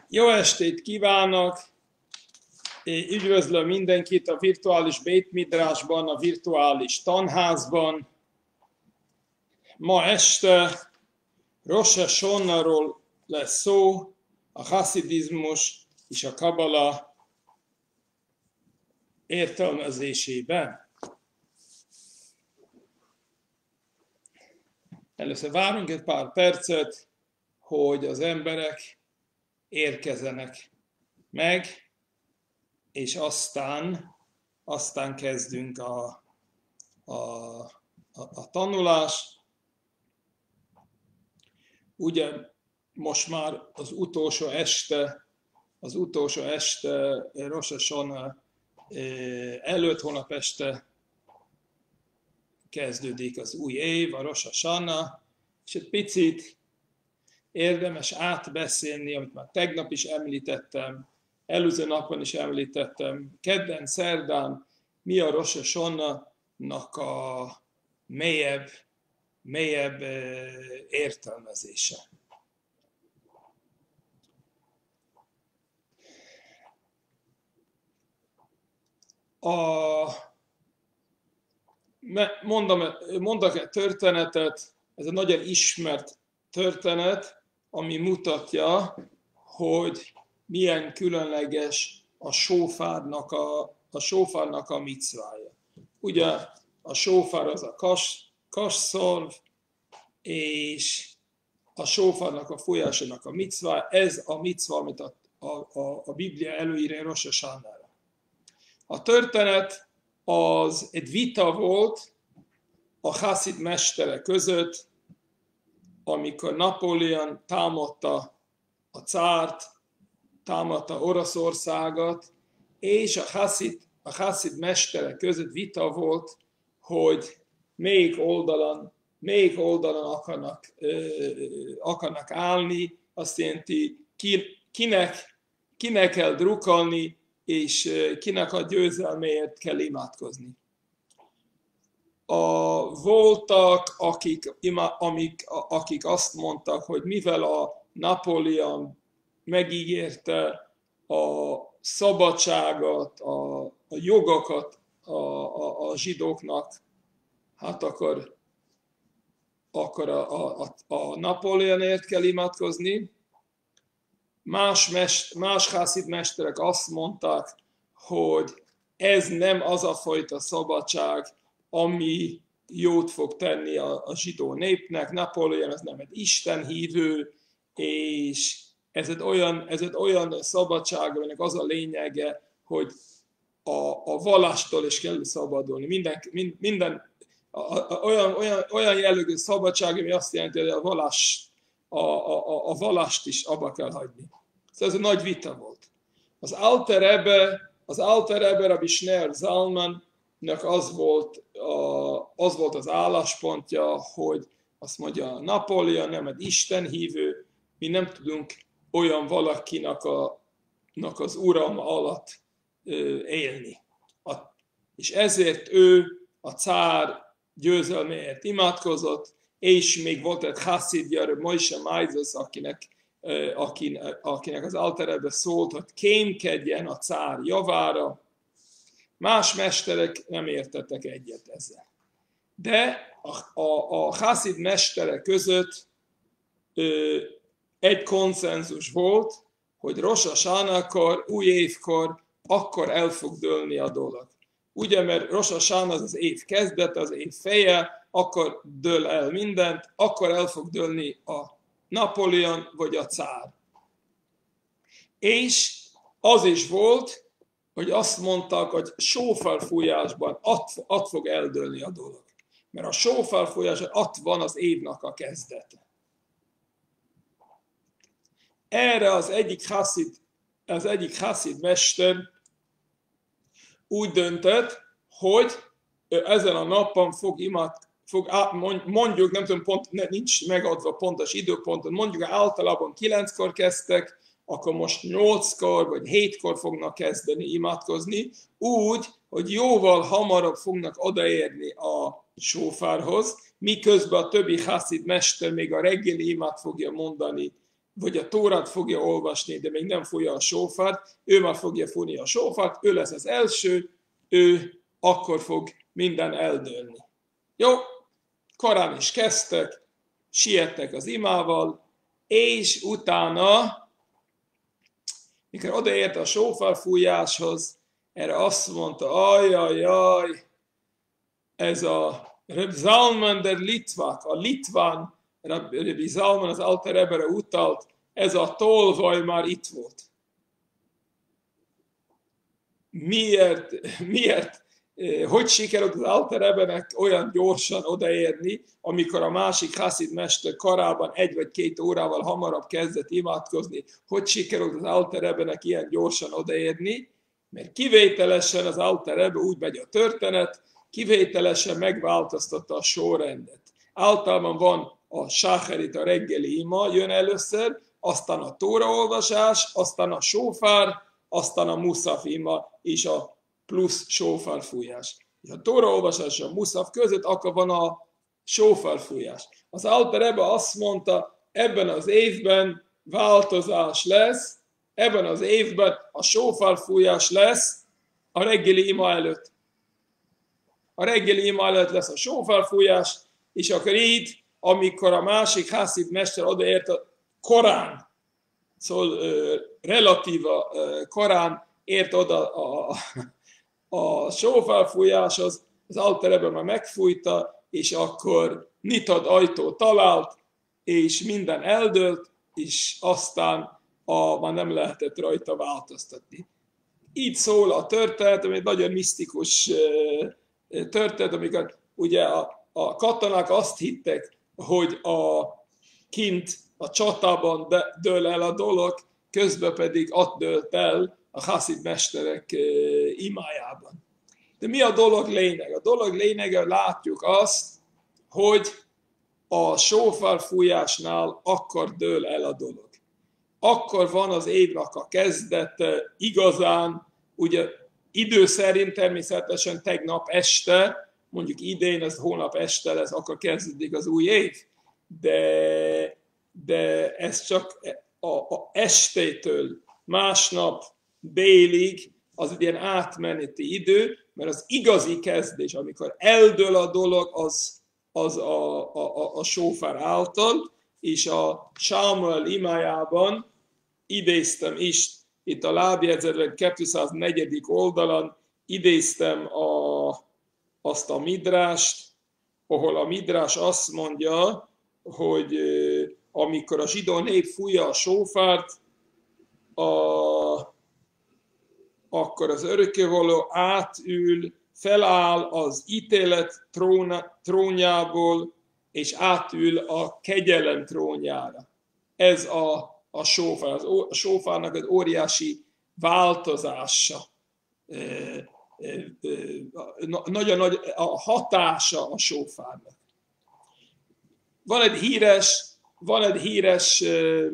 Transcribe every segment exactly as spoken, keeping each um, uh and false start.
Jó estét kívánok! Üdvözlöm mindenkit a virtuális Beit Midrashban, a virtuális tanházban. Ma este Rosh Hashanahról lesz szó, a haszidizmus és a kabala értelmezésében. Először várunk egy pár percet, hogy az emberek érkezenek meg, és aztán, aztán kezdünk a, a, a, a tanulást. Ugye most már az utolsó este, az utolsó este Rosh Hashanah előtt, hónap este kezdődik az új év, a Rosh Hashanah, és egy picit érdemes átbeszélni, amit már tegnap is említettem, előző napon is említettem, kedden, szerdán, mi a Rosh Hashanah-nak a mélyebb, mélyebb értelmezése. A, mondom, mondok egy történetet, ez egy nagyon ismert történet, ami mutatja, hogy milyen különleges a sófárnak a, a, sófárnak a micvája. Ugye a sófár az a kas, kasszorv, és a sófárnak a fújásának a micvája, ez a micva, amit a, a, a, a Biblia előírja Rosh Hashanahra. A történet az egy vita volt a haszid mestere között, amikor Napóleon támadta a cárt, támadta Oroszországot, és a haszid, a haszid mestere között vita volt, hogy melyik oldalon, melyik oldalon akarnak, ö, akarnak állni, azt jelenti, ki, kinek, kinek kell drukkolni, és kinek a győzelméért kell imádkozni. A, voltak, akik, amik, akik azt mondtak, hogy mivel a Napóleon megígérte a szabadságot, a, a jogokat a, a, a zsidóknak, hát akkor, akkor a, a, a Napóleonért kell imádkozni. Más, mest, más haszid mesterek azt mondták, hogy ez nem az a fajta szabadság, ami jót fog tenni a, a zsidó népnek. Napóleon az nem egy istenhívő, és ez egy olyan, ez egy olyan szabadság, aminek az a lényege, hogy a, a vallástól is kell szabadulni. Minden, minden a, a, olyan, olyan, olyan jellegű szabadság, ami azt jelenti, hogy a, vallás, a, a, a vallást is abba kell hagyni. Szóval ez egy nagy vita volt. Az Alter Rebbe, az Alter Rebbe Rabbi Shneor Zalman, az volt, az volt az álláspontja, hogy azt mondja, Napóleon nem egy istenhívő, mi nem tudunk olyan valakinek a, az uralma alatt élni. És ezért ő a cár győzelméért imádkozott, és még volt egy haszidja, Moshe Moses, akinek, akinek az Alter Rebbe szólt, hogy kémkedjen a cár javára. Más mesterek nem értettek egyet ezzel. De a, a, a haszid mesterek között ö, egy konszenzus volt, hogy Rosh Hashanahkor, új évkor, akkor el fog dőlni a dolog. Ugye, mert Rosh Hashanah az az év kezdete, az év feje, akkor dől el mindent, akkor el fog dőlni a Napóleon vagy a cár. És az is volt, hogy azt mondták, hogy sófárfújásban ott, ott fog eldőlni a dolog. Mert a sófárfújásban ott van az évnek a kezdete. Erre az egyik haszid, az egyik haszid mester úgy döntött, hogy ezen a napon fog imád, fog, mondjuk, nem tudom, pont, nincs megadva pontos időponton, mondjuk általában kilenckor kezdtek, akkor most nyolckor vagy hétkor fognak kezdeni imádkozni, úgy, hogy jóval hamarabb fognak odaérni a sófárhoz, miközben a többi haszid mester még a reggeli imát fogja mondani vagy a Tórát fogja olvasni, de még nem fújja a sófárt, ő már fogja fújni a sófárt, ő lesz az első, ő akkor fog minden eldőlni. Jó, korán is kezdtek, siettek az imával, és utána, mikor odaért a sófárfújáshoz, erre azt mondta, ajajaj, ez a Reb Zalman der Litvák, a litván, Reb Zalman az Alter Rebbe-re utalt, ez a tolvaj már itt volt. Miért, miért, hogy sikerült az Alter Rebbe-nek olyan gyorsan odaérni, amikor a másik haszid mester karában egy vagy két órával hamarabb kezdett imádkozni, hogy sikerült az Alter Rebbe-nek ilyen gyorsan odaérni, mert kivételesen az Alter Rebbe úgy megy a történet, kivételesen megváltoztatta a sorrendet. Általában van a sáherit, a reggeli ima, jön először, aztán a tóraolvasás, aztán a sófár, aztán a muszaf ima és a plusz sófárfújás. És a tóraolvasás és a muszaf között akkor van a sófárfújás. Az Alter Rebbe azt mondta, ebben az évben változás lesz, ebben az évben a sófárfújás lesz a reggeli ima előtt. A reggeli ima előtt lesz a sófárfújás, és akkor így, amikor a másik haszid mester odaért a korán, szóval relatíva korán ért oda a, a sófárfújáshoz, az Alter Rebbe már megfújta, és akkor nyitott ajtó talált, és minden eldőlt, és aztán a, már nem lehetett rajta változtatni. Így szól a történet, ami egy nagyon misztikus történet, amikor ugye a, a katonák azt hittek, hogy a kint a csatában dől el a dolog, közben pedig ott dőlt el a haszid mesterek imájában. De mi a dolog lényeg? A dolog lényege, látjuk azt, hogy a sófárfújásnál akkor dől el a dolog. Akkor van az évnek a kezdete igazán, ugye idő szerint természetesen tegnap este, mondjuk idén, ez hónap este lesz, akkor kezdődik az új év. De, de ez csak a, a estétől másnap délig az egy ilyen átmeneti idő, mert az igazi kezdés, amikor eldől a dolog, az, az a, a, a sófár által, és a Sámuel imájában idéztem is, itt a lábjegyzetben kétszáznegyedik oldalon idéztem a, azt a midrást, ahol a midrás azt mondja, hogy amikor a zsidó nép fújja a sófárt, a, akkor az örökkévaló átül, feláll az ítélet tróna, trónjából, és átül a kegyelem trónjára. Ez a, a sófár. A sófárnak egy óriási változása. Nagyon nagy a hatása a sófárnak. Van egy híres, van egy híres uh,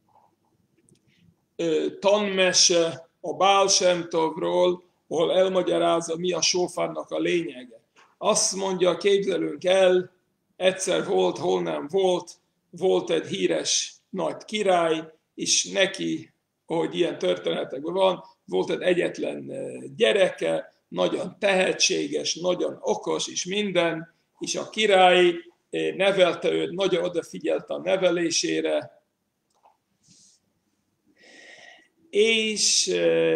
uh, tanmese a Baal Shem Tovról, ahol elmagyarázza, mi a sófárnak a lényege. Azt mondja, képzelünk el, egyszer volt, hol nem volt, volt egy híres nagy király, és neki, ahogy ilyen történetekben van, volt egy egyetlen gyereke, nagyon tehetséges, nagyon okos, és minden, és a király nevelte őt, nagyon odafigyelt a nevelésére, és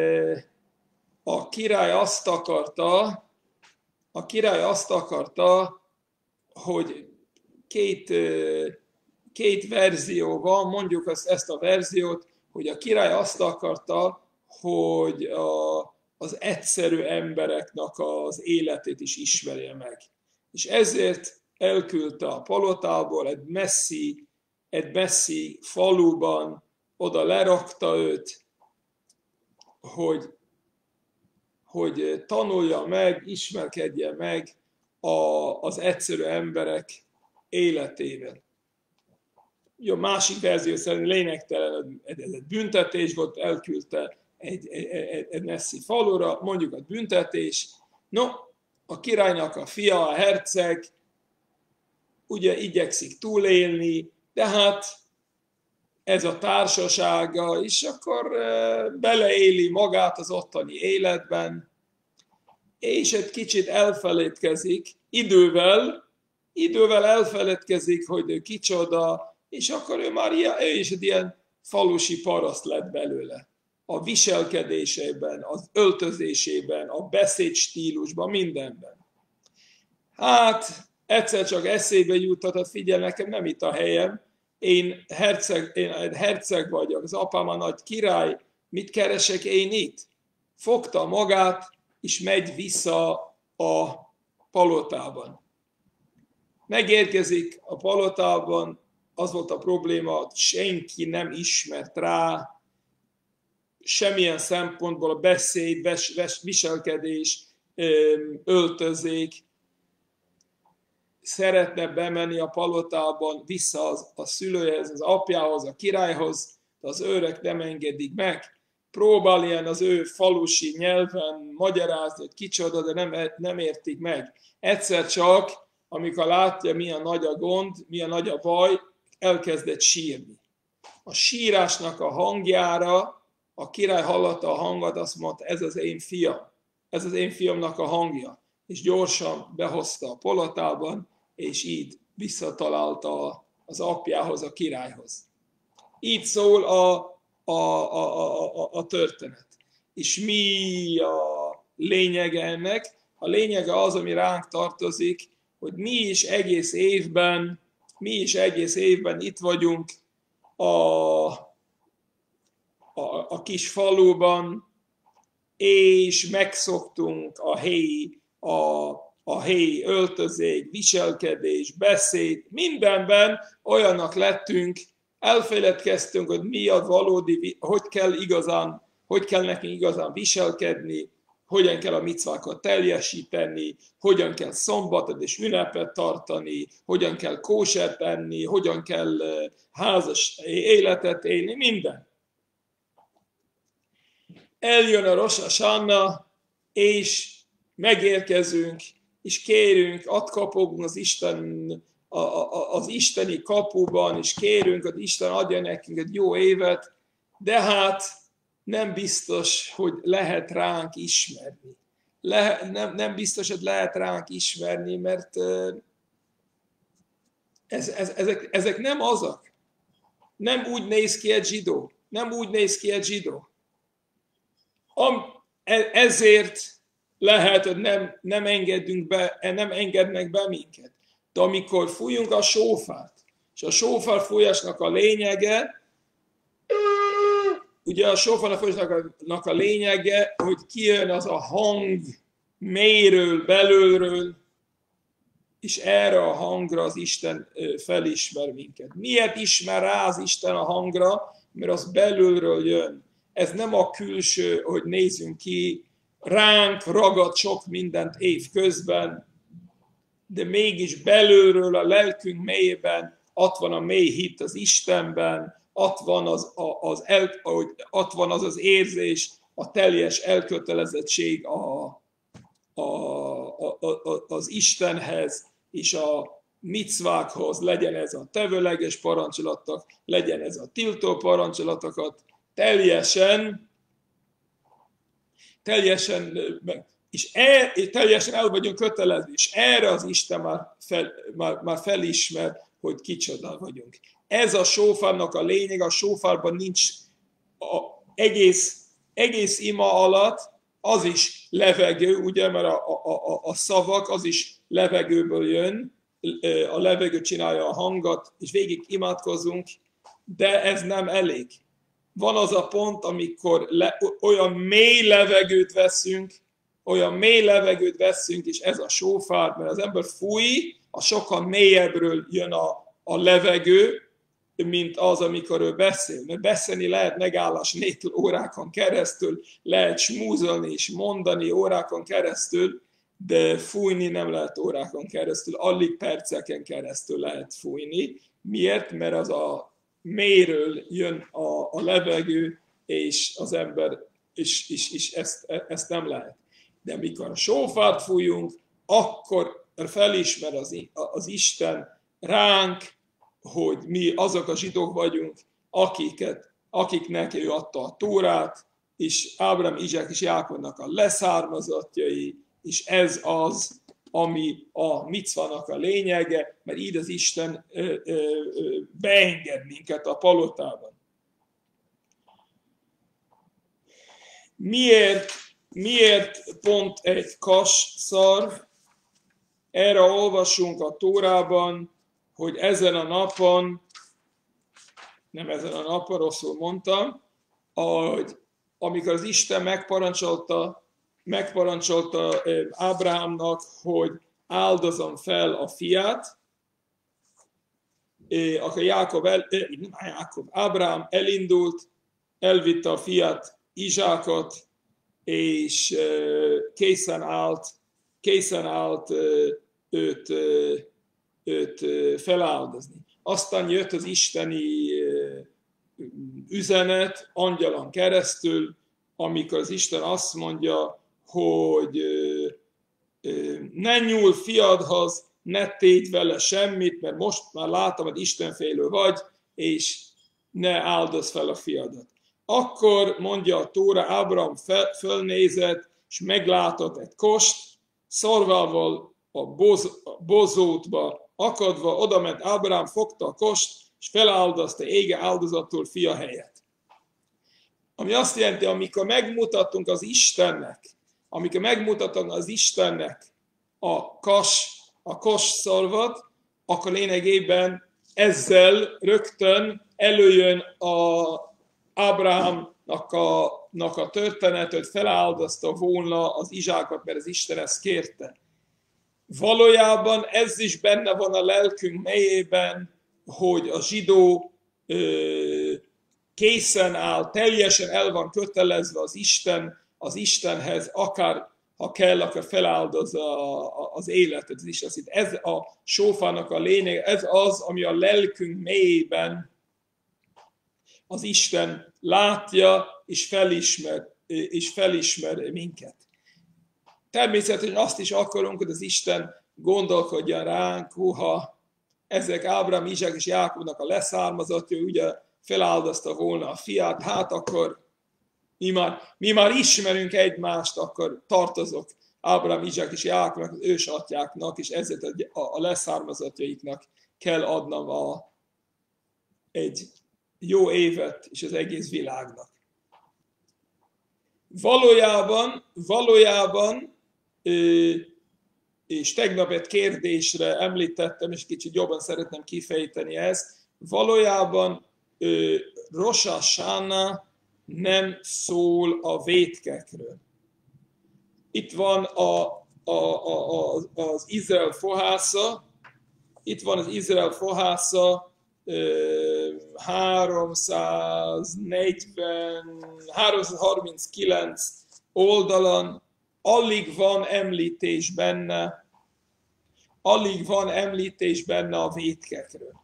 a király azt akarta, a király azt akarta, hogy két, két verzió van, mondjuk ezt, ezt a verziót, hogy a király azt akarta, hogy a, az egyszerű embereknek az életét is ismerje meg. És ezért elküldte a palotából egy messzi, egy messzi faluban, oda lerakta őt, hogy, hogy tanulja meg, ismerkedje meg a, az egyszerű emberek életével. Jó, másik verzió szerint lényegtelen, ez egy büntetés volt, elküldte egy, egy, egy messzi falura, mondjuk a büntetés. No, a királynak a fia, a herceg, ugye igyekszik túlélni, de hát ez a társasága, és akkor beleéli magát az ottani életben, és egy kicsit elfeledkezik, idővel, idővel elfeledkezik, hogy ő kicsoda, és akkor ő már ilyen, ő is egy ilyen falusi paraszt lett belőle. A viselkedésében, az öltözésében, a beszédstílusban, mindenben. Hát, egyszer csak eszébe jutott, figyelj, nekem nem itt a helyem, én herceg, én egy herceg vagyok, az apám a nagy király, mit keresek én itt? Fogta magát, és megy vissza a palotában. Megérkezik a palotában, az volt a probléma, hogy senki nem ismert rá, semmilyen szempontból a beszéd, viselkedés, öltözék, szeretne bemenni a palotában vissza az, a szülőhez, az apjához, a királyhoz, de az őrök nem engedik meg. Próbál ilyen az ő falusi nyelven magyarázni, hogy kicsoda, de nem, nem értik meg. Egyszer csak, amikor látja, milyen nagy a gond, milyen nagy a baj, elkezdett sírni. A sírásnak a hangjára a király hallotta a hangot, azt mondta, ez az én fiam, ez az én fiamnak a hangja. És gyorsan behozta a palotában, és így visszatalálta az apjához, a királyhoz. Így szól a, a, a, a, a történet. És mi a lényege ennek? A lényege az, ami ránk tartozik, hogy mi is egész évben, mi is egész évben itt vagyunk a, a, a kis faluban, és megszoktunk a helyi, a, a helyi öltözék, viselkedés, beszéd, mindenben olyanok lettünk, elfeledkeztünk, hogy mi a valódi, hogy kell igazán, hogy kell nekünk igazán viselkedni, hogyan kell a micvákat teljesíteni, hogyan kell szombatot és ünnepet tartani, hogyan kell kósert enni, hogyan kell házas életet élni, minden. Eljön a Rosh Hashanah, és megérkezünk, és kérünk, adkapogunk az Isten, a, a, az isteni kapuban, és kérünk, hogy Isten adja nekünk egy jó évet, de hát nem biztos, hogy lehet ránk ismerni. Le, nem, nem biztos, hogy lehet ránk ismerni, mert ez, ez, ezek, ezek nem azok. Nem úgy néz ki egy zsidó. Nem úgy néz ki egy zsidó. Ezért lehet, hogy nem, nem, engedünk be, nem engednek be minket. De amikor fújunk a sófárt, és a sófár fújásnak a lényege, ugye a sófárnak fújásnak a lényege, hogy kijön az a hang mélyről, belülről, és erre a hangra az Isten felismer minket. Miért ismer rá az Isten a hangra? Mert az belülről jön. Ez nem a külső, hogy nézzünk ki, ránk ragad sok mindent év közben, de mégis belülről, a lelkünk mélyében ott van a mély hit az Istenben, ott van az az, el, ott van az, az érzés, a teljes elkötelezettség a, a, a, a, az Istenhez, és a micvákhoz, legyen ez a tevőleges parancsolatok, legyen ez a tiltó parancsolatokat, teljesen, teljesen, és, e, és teljesen el vagyunk kötelezve, és erre az Isten már, fel, már, már felismer, hogy kicsoda vagyunk. Ez a sófárnak a lényeg, a sófárban nincs a egész, egész ima alatt, az is levegő, ugye, mert a, a, a, a szavak, az is levegőből jön, a levegő csinálja a hangot, és végig imádkozunk, de ez nem elég. Van az a pont, amikor le, olyan mély levegőt veszünk, olyan mély levegőt veszünk, és ez a sófár, mert az ember fúj, a sokkal mélyebbről jön a, a levegő, mint az, amikor ő beszél. Mert beszélni lehet megállás nélkül órákon keresztül, lehet smúzolni és mondani órákon keresztül, de fújni nem lehet órákon keresztül, alig perceken keresztül lehet fújni. Miért? Mert az a mélyről jön a, a levegő, és az ember, és, és, és ezt, ezt nem lehet. De amikor a sófárt fújunk, akkor felismer az, az Isten ránk, hogy mi azok a zsidók vagyunk, akiket, akiknek ő adta a Tórát, és Ábrahám, Izsák és Jákobnak a leszármazottjai, és ez az, ami a micvának a lényege, mert így az Isten ö, ö, ö, beenged minket a palotában. Miért, miért pont egy kas szarv? Erre olvasunk a Tórában, hogy ezen a napon, nem ezen a napon, rosszul mondtam, hogy amikor az Isten megparancsolta, megparancsolta Ábrahámnak, hogy áldozom fel a fiát, akkor Jákob, el, nem Jákob, Ábrahám elindult, elvitte a fiát, Izsákot, és készen állt, készen állt őt, őt feláldozni. Aztán jött az isteni üzenet angyalon keresztül, amikor az Isten azt mondja, hogy ne nyúl fiadhoz, ne tégy vele semmit, mert most már látom, hogy Istenfélő vagy, és ne áldozz fel a fiadat. Akkor mondja a Tóra, Ábrahám fölnézett, és meglátott egy kost, szarvával a, boz, a bozótba akadva, oda ment Ábrahám, fogta a kost, és feláldozta ége áldozatul fia helyett. Ami azt jelenti, amikor megmutatunk az Istennek, amikor megmutatunk az Istennek a kas, a kos szarvat, akkor lényegében ezzel rögtön előjön a Ábrahámnak a, a történet, hogy feláldozta volna az Izsákot, mert az Isten ezt kérte. Valójában ez is benne van a lelkünk mélyében, hogy a zsidó ö, készen áll, teljesen el van kötelezve az Isten, az Istenhez, akár ha kell, akkor feláldozza az életet. Ez a sófának a lényeg, ez az, ami a lelkünk mélyében az Isten látja és felismer, és felismer minket. Természetesen azt is akarunk, hogy az Isten gondolkodjon ránk, húha, ezek Ábrahám, Izsák és Jákobnak a leszármazottja, ugye feláldozta volna a fiát, hát akkor mi már, mi már ismerünk egymást, akkor tartozok Ábrahám, Izsák és Jákobnak, az ősatyáknak, és ezért a leszármazottjaiknak kell adnom a, egy jó évet és az egész világnak. Valójában, valójában, és tegnap egy kérdésre említettem, és kicsit jobban szeretném kifejteni ezt, valójában Rosh Hashanah nem szól a vétkekről. Itt van a, a, a, a, az Izrael fohásza, itt van az Izrael fohásza, háromszáznegyven, háromszázharminckilenc oldalon, alig van említés benne, alig van említés benne a vétkekről.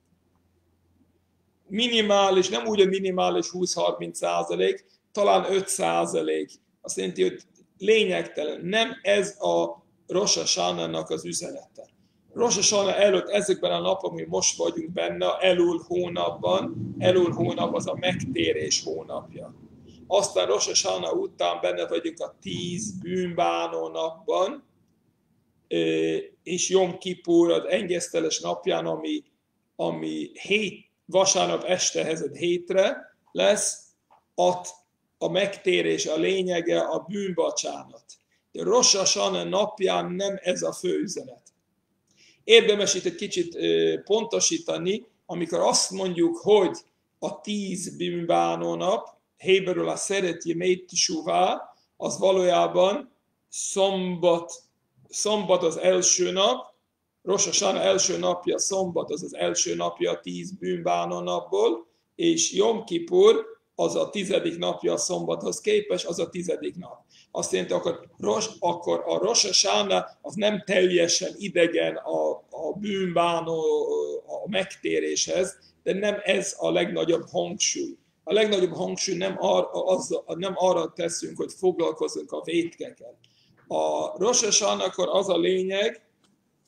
Minimális, nem úgy a minimális húsz-harminc százalék, talán öt százalék. Azt jelenti, hogy lényegtelen. Nem ez a Rosh Hashanah-nak az üzenete. Rosh Hashanah előtt ezekben a napokban, mi most vagyunk benne, Elul hónapban, Elul hónap az a megtérés hónapja. Aztán Rosh Hashanah után benne vagyunk a tíz bűnbánó napban, és Jom Kippur az engeszteles napján, ami, ami hét, vasárnap este hezed hétre lesz, ott a megtérés a lényege, a bűnbocsánat. De Rosh Hashanah napján nem ez a fő üzenet. Érdemes itt egy kicsit pontosítani, amikor azt mondjuk, hogy a tíz bűnbánó nap, héberül a szeret Yemei Teshuvah, az valójában szombat, szombat az első nap, Rosh Hashanah első napja, szombat az az első napja a tíz bűnbánó napból, és Jom Kippur az a tizedik napja a szombathoz képest, az a tizedik nap. Azt jelenti, akkor, akkor a Rosh Hashanah az nem teljesen idegen a, a bűnbánó a megtéréshez, de nem ez a legnagyobb hangsúly. A legnagyobb hangsúly nem arra, az, nem arra teszünk, hogy foglalkozunk a vétkekkel. A Rosh Hashanah-kor az a lényeg,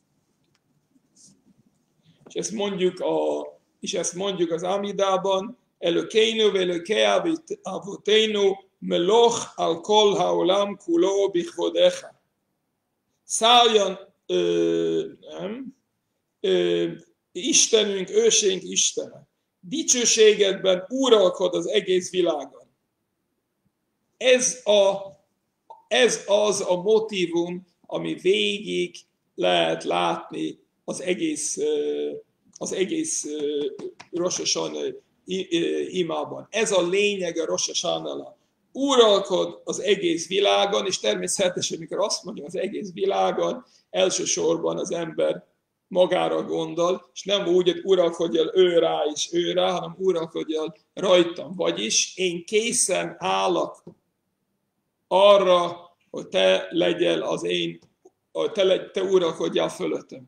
és ezt mondjuk, a, és ezt mondjuk az Amidában, Elokeinu ve'elokei avoteinu meloch al kol ha'olam kulo bichvodecha. Szálljon, ö, nem, ö, Istenünk, ősénk Istene, dicsőségedben uralkod az egész világon. Ez, a, ez az a motívum, ami végig lehet látni az egész, az egész Rosh Hashanah imában. Ez a lényeg a Rosh Hashanah. Uralkod az egész világon, és természetesen, amikor azt mondjuk az egész világon, elsősorban az ember magára gondol, és nem úgy, hogy uralkodjál ő rá és ő rá, hanem uralkodjál rajtam. Vagyis én készen állok arra, hogy te legyél az én, hogy te, legy, te uralkodjál fölöttem.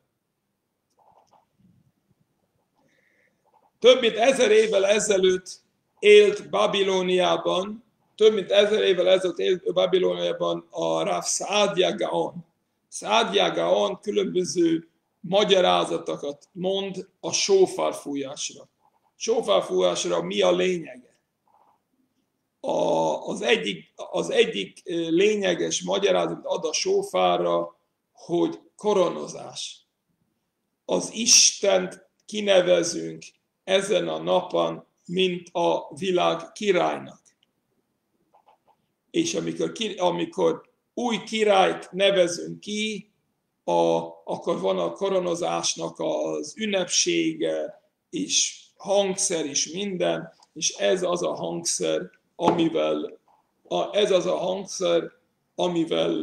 Több mint ezer évvel ezelőtt élt Babilóniában, több mint ezer évvel ezelőtt élt Babilóniában a Rav Saadia Gaon. Saadia Gaon különböző magyarázatokat mond a sófárfújásra. Sófárfújásra mi a lényege? A, az, egyik, az egyik lényeges magyarázat ad a sófárra, hogy koronozás. Az Istent kinevezünk ezen a napon, mint a világ királynak. És amikor, amikor új királyt nevezünk ki, a, akkor van a koronozásnak az ünnepsége, és hangszer is minden, és ez az a hangszer, amivel, a, ez az a hangszer, amivel,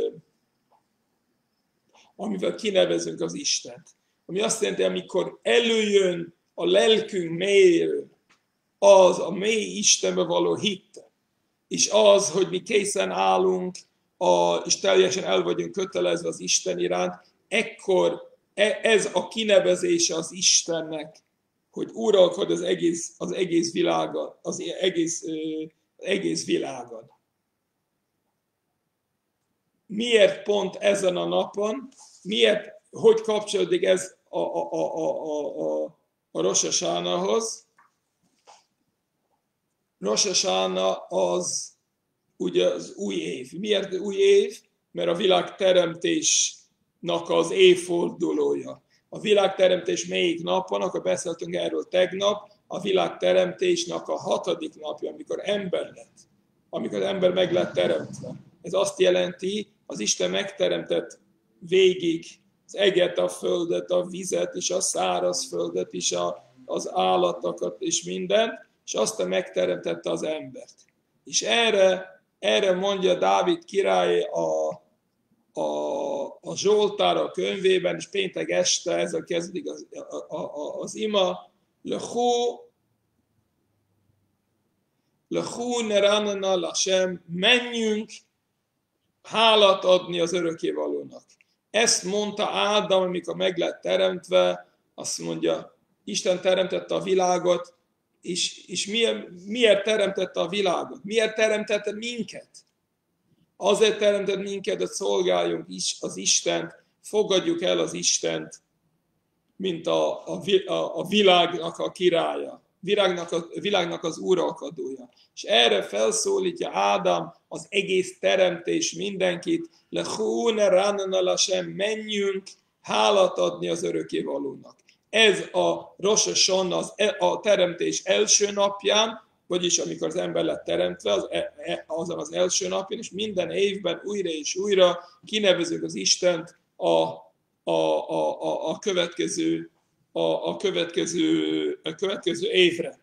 amivel kinevezünk az Istent. Ami azt jelenti, amikor előjön a lelkünk mélyéről, az a mély Istenbe való hit, és az, hogy mi készen állunk, a, és teljesen el vagyunk kötelezve az Isten iránt, ekkor ez a kinevezése az Istennek, hogy uralkod az egész, az egész világon, az egész, az egész világon. Miért pont ezen a napon? Miért, hogy kapcsolódik ez a, a, a, a, a, a Rosh Hashanahhoz? Rosh Hashanah az ugye az új év. Miért új év? Mert a világteremtésnek az évfordulója. A világteremtés melyik napon, akkor beszéltünk erről tegnap, a világteremtésnek a hatodik napja, amikor ember lett, amikor az ember meg lett teremtve. Ez azt jelenti, az Isten megteremtett végig az eget, a földet, a vizet, és a száraz földet, és a, az állatokat, és mindent, és aztán megteremtette az embert. És erre Erre mondja Dávid király a, a, a Zsoltár könyvében, és péntek este ezzel kezdődik az, a, a, az ima, Lechu, Lechu neranana lashem, menjünk hálát adni az örökkévalónak. Ezt mondta Ádám, amikor meg lett teremtve, azt mondja, Isten teremtette a világot, És, és miért, miért teremtette a világot? Miért teremtette minket? Azért teremtett minket, hogy szolgáljunk is az Istent, fogadjuk el az Istent, mint a, a, a világnak a királya, világnak, a, világnak az uralkodója. És erre felszólítja Ádám az egész teremtés mindenkit, Lechu neranana lashem, menjünk hálát adni az örökkévalónak. Ez a Rosh Hashanah a teremtés első napján, vagyis amikor az ember lett teremtve, az, azon az első napján, és minden évben újra és újra kinevezünk az Istent a, a, a, a, a, következő, a, a, következő, a következő évre.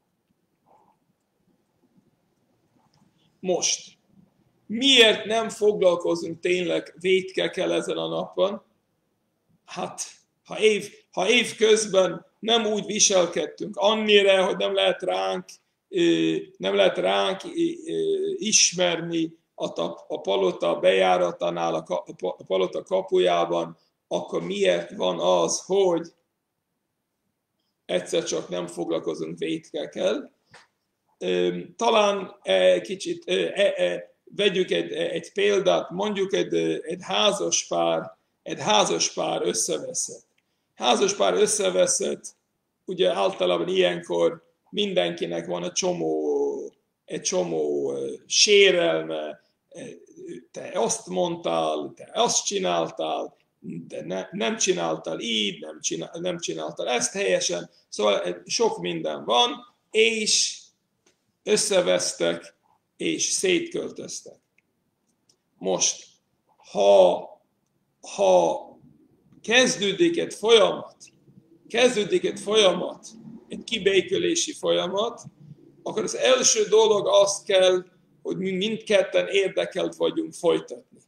Most, miért nem foglalkozunk tényleg vétkekkel ezen a napon? Hát, ha év, ha év közben nem úgy viselkedtünk, annyira, hogy nem lehet ránk, nem lehet ránk ismerni a palota bejáratánál, a palota kapujában, akkor miért van az, hogy egyszer csak nem foglalkozunk vétkekkel? Talán kicsit vegyük egy, egy példát, mondjuk egy, egy házaspár, egy házaspár összeveszett. Házaspár összeveszett, ugye általában ilyenkor mindenkinek van egy csomó, egy csomó sérelme, te azt mondtál, te azt csináltál, de ne, nem csináltál így, nem, csinál, nem csináltál ezt helyesen, szóval sok minden van, és összevesztek, és szétköltöztek. Most, ha, ha kezdődik egy folyamat, kezdődik egy folyamat, egy kibékülési folyamat, akkor az első dolog az kell, hogy mi mindketten érdekelt vagyunk folytatni.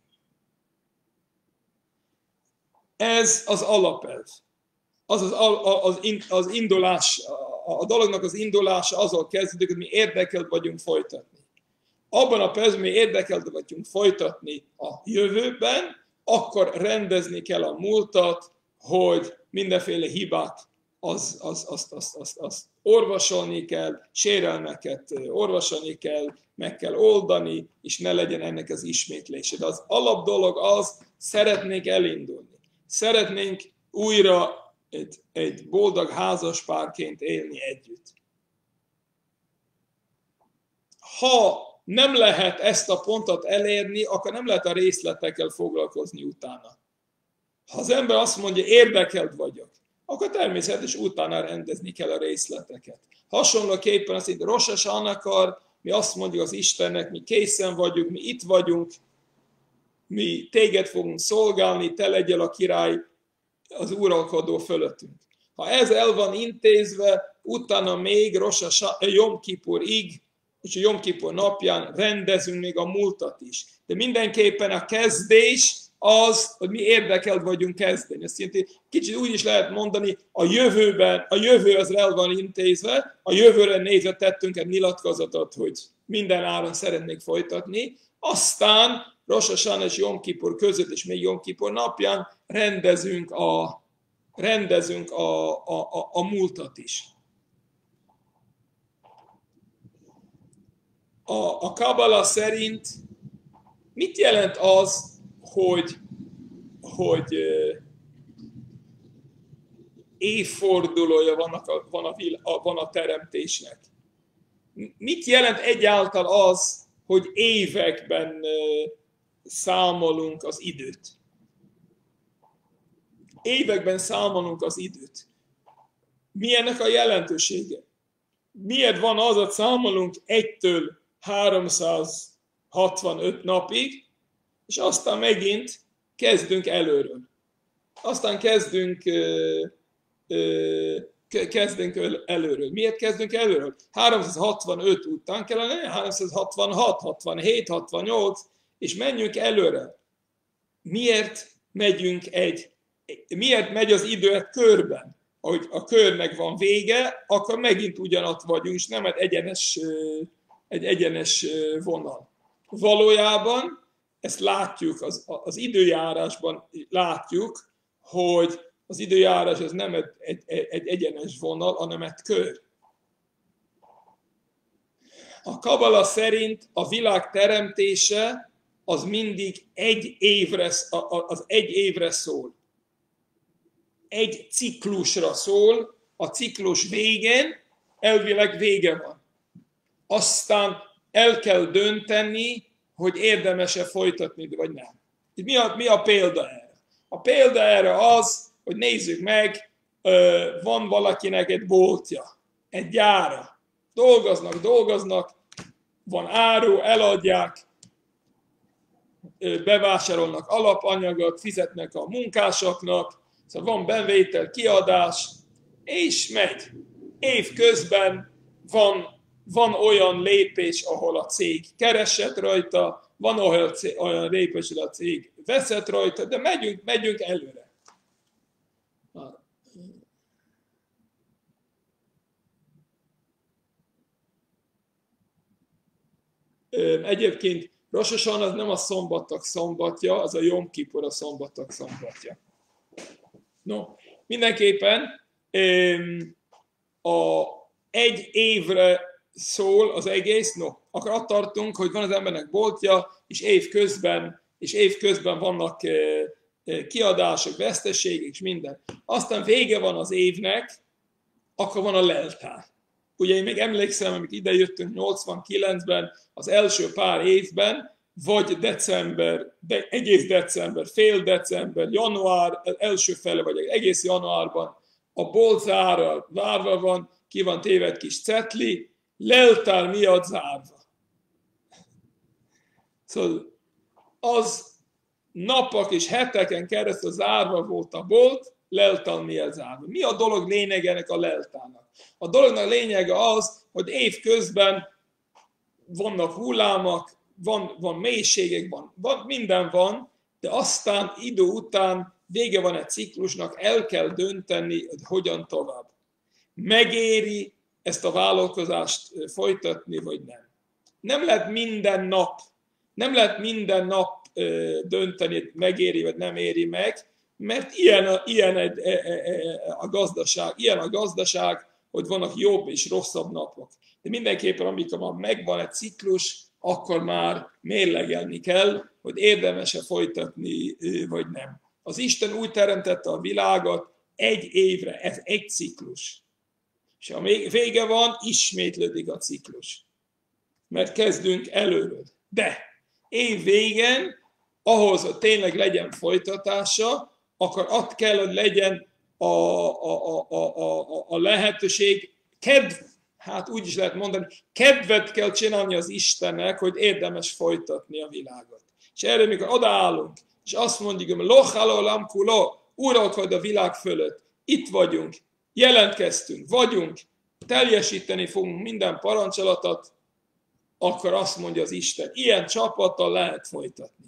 Ez az alapelv. Az az, az, az indulás, a dolognak az indulása azzal kezdődik, hogy mi érdekelt vagyunk folytatni. Abban a percben, mi érdekelt vagyunk folytatni a jövőben, akkor rendezni kell a múltat, hogy mindenféle hibák az, az, azt, azt, azt, azt orvosolni kell, sérelmeket orvosolni kell, meg kell oldani, és ne legyen ennek az ismétlése. De az alap dolog az, szeretnénk elindulni. Szeretnénk újra egy, egy boldog házaspárként élni együtt. Ha nem lehet ezt a pontot elérni, akkor nem lehet a részletekkel foglalkozni utána. Ha az ember azt mondja, érdekelt vagyok, akkor természetesen utána rendezni kell a részleteket. Hasonlóképpen azt mondja, Rosh Hashanakor, mi azt mondjuk az Istennek, mi készen vagyunk, mi itt vagyunk, mi téged fogunk szolgálni, te legyél a király, az uralkodó fölöttünk. Ha ez el van intézve, utána még Rosh Hashanah, Jom Kippurig, és a Jom Kippur napján rendezünk még a múltat is. De mindenképpen a kezdés az, hogy mi érdekelt vagyunk kezdeni. Azt jelenti, kicsit úgy is lehet mondani, a jövőben, a jövő az el van intézve, a jövőre nézve tettünk egy nyilatkozatot, hogy minden áron szeretnék folytatni, aztán Rosh Hashanah és Jom Kippur között, és még Jom Kippur napján rendezünk a, rendezünk a, a, a, a múltat is. A, a Kabala szerint mit jelent az, hogy, hogy évfordulója van a, van, a, van a teremtésnek? Mit jelent egyáltalán az, hogy években számolunk az időt? Években számolunk az időt. Mi ennek a jelentősége? Miért van az, hogy számolunk egytől háromszázhatvanöt napig, és aztán megint kezdünk előről. Aztán kezdünk, kezdünk előről. Miért kezdünk előről? háromszázhatvanöt után kellene, háromszázhatvanhat, hatvanhét, hatvannyolc, és menjünk előre. Miért megyünk egy, miért megy az idő egy körben? Ahogy a körnek van vége, akkor megint ugyanott vagyunk, és nem egy egyenes, egy egyenes vonal. Valójában ezt látjuk, az, az időjárásban látjuk, hogy az időjárás az nem egy, egy, egy egyenes vonal, hanem egy kör. A Kabala szerint a világ teremtése az mindig egy évre, az egy évre szól. Egy ciklusra szól, a ciklus végén elvileg vége van. Aztán el kell dönteni, hogy érdemes-e folytatni, vagy nem. Mi a, mi a példa erre? A példa erre az, hogy nézzük meg, van valakinek egy boltja, egy gyára. Dolgoznak, dolgoznak, van áru, eladják, bevásárolnak alapanyagot, fizetnek a munkásoknak, szóval van bevétel, kiadás, és megy. Év közben van, van olyan lépés, ahol a cég keresett rajta, van olyan, olyan lépés, ahol a cég veszett rajta, de megyünk, megyünk előre. Egyébként Rosh Hashanah az nem a szombatok szombatja, az a Jom Kippur a szombatok szombatja. No, mindenképpen a egy évre szól az egész, no, akkor ott tartunk, hogy van az embernek boltja, és év közben, és év közben vannak kiadások, veszteségek, és minden. Aztán vége van az évnek, akkor van a leltár. ugye én még emlékszem, amikor ide jöttünk nyolcvankilencben, az első pár évben, vagy december, de egész december, fél december, január, első fele, vagy egész januárban a bolt zárva, zárva van, ki van téve egy kis cetli, leltár miatt zárva. Szóval az napok és heteken keresztül zárva volt a bolt, leltár miatt zárva. Mi a dolog lényege ennek a leltárnak? A dolognak lényege az, hogy évközben vannak hullámok, van, van mélységek, van, van, minden van, de aztán idő után vége van egy ciklusnak, el kell dönteni, hogy hogyan tovább. Megéri ezt a vállalkozást folytatni, vagy nem. Nem lehet minden nap, nem lehet minden nap dönteni, hogy megéri, vagy nem éri meg, mert ilyen a, ilyen a, a gazdaság, ilyen a gazdaság, hogy vannak jobb és rosszabb napok. De mindenképpen, amikor már megvan egy ciklus, akkor már mérlegelni kell, hogy érdemes-e folytatni, vagy nem. Az Isten úgy teremtette a világot egy évre, ez egy ciklus. És ha még vége van, ismétlődik a ciklus. Mert kezdünk előről. De év végén, ahhoz, hogy tényleg legyen folytatása, akkor ott kell, hogy legyen a, a, a, a, a, a lehetőség, kedv, hát úgy is lehet mondani, kedvet kell csinálni az Istennek, hogy érdemes folytatni a világot. És erre, mikor odaállunk, és azt mondjuk, hogy lochalo lamkulo, uralkodj a világ fölött, itt vagyunk, jelentkeztünk, vagyunk, teljesíteni fogunk minden parancsolatot, akkor azt mondja az Isten, ilyen csapattal lehet folytatni.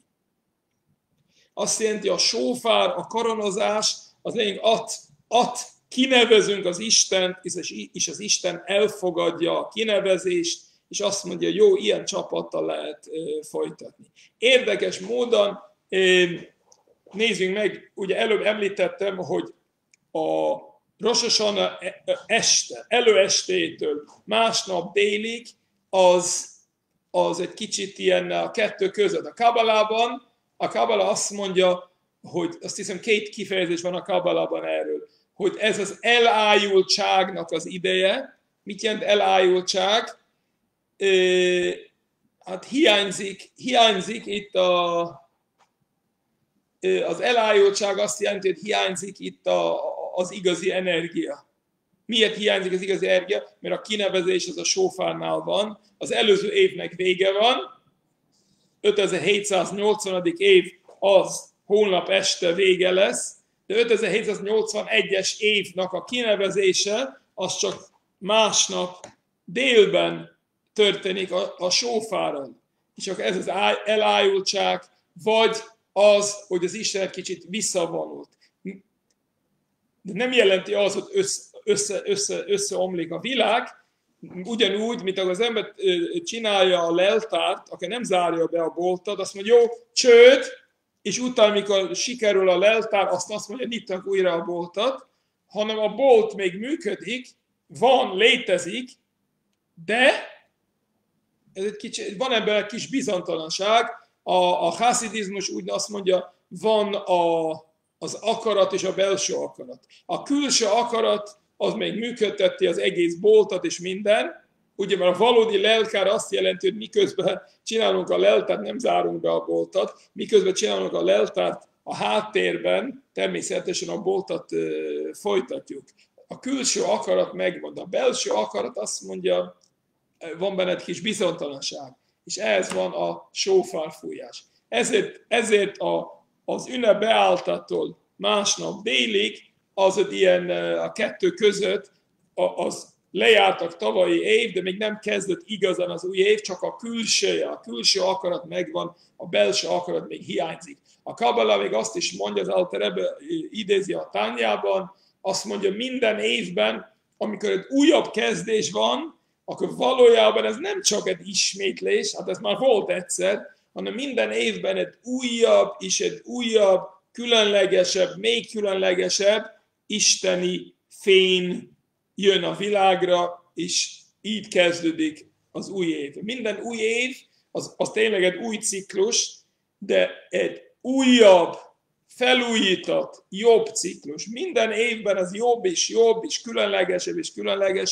Azt jelenti, a sófár, a koronozás, az lényeg, att, att kinevezünk az Istent, és az Isten elfogadja a kinevezést, és azt mondja, jó, ilyen csapattal lehet folytatni. Érdekes módon, nézzünk meg, ugye előbb említettem, hogy a Rosh Hashanah este, előestétől másnap délig, az, az egy kicsit ilyen a kettő között. A Kabbalában, a Kabbala azt mondja, hogy azt hiszem két kifejezés van a Kabbalában erről, hogy ez az elájultságnak az ideje. Mit jelent elájultság? Hát hiányzik, hiányzik itt a, az elájultság azt jelenti, hogy hiányzik itt a, az igazi energia. Miért hiányzik az igazi energia? Mert a kinevezés az a sófárnál van, az előző évnek vége van, ötezer-hétszáznyolcvadik év az holnap este vége lesz, de ötezer-hétszáznyolcvanegyes évnek a kinevezése az csak másnap délben történik a, a sófáron. És akkor ez az elájultság, vagy az, hogy az Isten kicsit visszavonult. De nem jelenti az, hogy össze, össze, össze, összeomlik a világ, ugyanúgy, mint az ember csinálja a leltárt, aki nem zárja be a boltot, azt mondja, jó, csőd, és utána, mikor sikerül a leltár, azt azt mondja, nyitnak újra a boltot, hanem a bolt még működik, van, létezik, de ez egy kicsi, van ebben egy kis bizonytalanság. A, a haszidizmus úgy azt mondja, van a, az akarat és a belső akarat. A külső akarat az még működteti az egész boltot és minden, ugye, mert a valódi lelkár azt jelenti, hogy miközben csinálunk a leltárt, nem zárunk be a boltot, miközben csinálunk a leltárt a háttérben, természetesen a boltot ö, folytatjuk. A külső akarat megvan, a belső akarat azt mondja, van benne egy kis bizonytalanság, és ehhez van a sófárfújás. Ezért, ezért a, az ünnep beálltattól másnap délig, az egy ilyen a kettő között, az lejártak tavalyi év, de még nem kezdett igazán az új év, csak a külsője, a külső akarat megvan, a belső akarat még hiányzik. A Kabbala még azt is mondja, az Alter Rebbe idézi a Tányában, azt mondja, minden évben, amikor egy újabb kezdés van, akkor valójában ez nem csak egy ismétlés, hát ez már volt egyszer, hanem minden évben egy újabb és egy újabb, különlegesebb, még különlegesebb isteni fény jön a világra, és így kezdődik az új év. Minden új év, az, az tényleg egy új ciklus, de egy újabb, felújított, jobb ciklus. Minden évben az jobb és jobb, és különlegesebb és különlegesebb,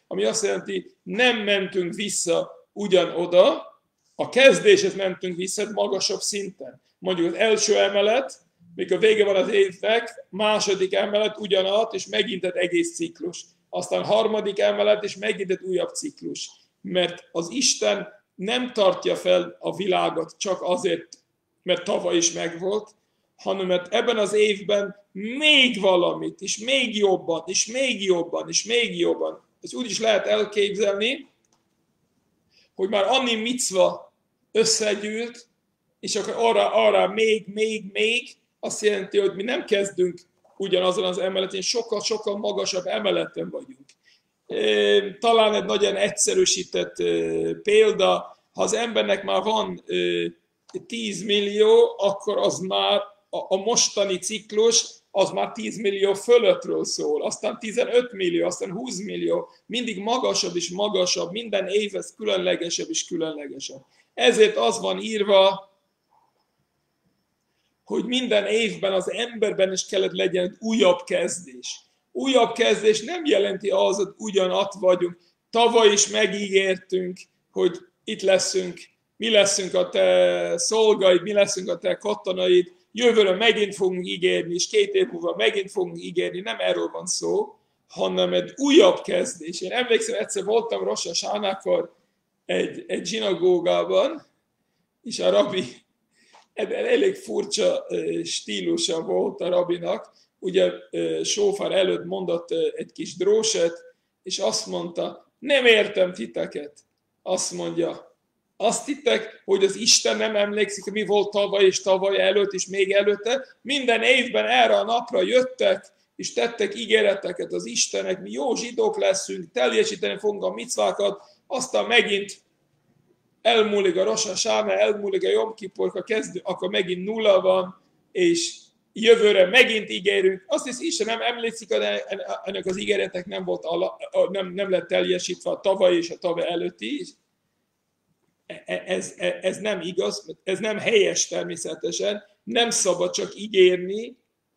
ami azt jelenti, nem mentünk vissza ugyanoda, a kezdéshez mentünk vissza magasabb szinten. Mondjuk az első emelet, mikor vége van az évnek, második emelet ugyanat, és megint egy egész ciklus. Aztán harmadik emelet, és megint egy újabb ciklus. Mert az Isten nem tartja fel a világot csak azért, mert tavaly is megvolt, hanem mert ebben az évben még valamit, és még jobban, és még jobban, és még jobban. Ezt úgy is lehet elképzelni, hogy már annyi micva összegyűlt, és akkor arra, arra még, még, még, azt jelenti, hogy mi nem kezdünk ugyanazon az emeleten, sokkal-sokkal magasabb emeleten vagyunk. Talán egy nagyon egyszerűsített példa, ha az embernek már van tíz millió, akkor az már a mostani ciklus, az már tíz millió fölöttről szól, aztán tizenöt millió, aztán húsz millió, mindig magasabb és magasabb, minden év ez különlegesebb és különlegesebb. Ezért az van írva, hogy minden évben az emberben is kellett legyen egy újabb kezdés. Újabb kezdés nem jelenti az, hogy ugyanat vagyunk. Tavaly is megígértünk, hogy itt leszünk, mi leszünk a te szolgaid, mi leszünk a te katonaid, jövőre megint fogunk ígérni, és két év múlva megint fogunk ígérni, nem erről van szó, hanem egy újabb kezdés. Én emlékszem, egyszer voltam Rosh Hashanakor egy, egy zsinagógában, és a rabbi, elég furcsa stílusa volt a rabinak, ugye sófár előtt mondott egy kis dróset, és azt mondta, nem értem titeket. Azt mondja, azt hittek, hogy az Isten nem emlékszik, hogy mi volt tavaly és tavaly előtt, és még előtte. Minden évben erre a napra jöttek, és tettek ígéreteket az Istennek, mi jó zsidók leszünk, teljesíteni fogunk a micvákat, aztán megint elmúlik a Rosh Hashanah, elmúlik a Jom Kippur, kezdő, akkor megint nulla van, és jövőre megint ígérünk. Azt hisz, Isten nem emlékszik, ennek az ígéretek nem, volt ala, nem, nem lett teljesítve a tavaly és a tavaly előtti is. Ez, ez nem igaz, ez nem helyes természetesen, nem szabad csak ígérni,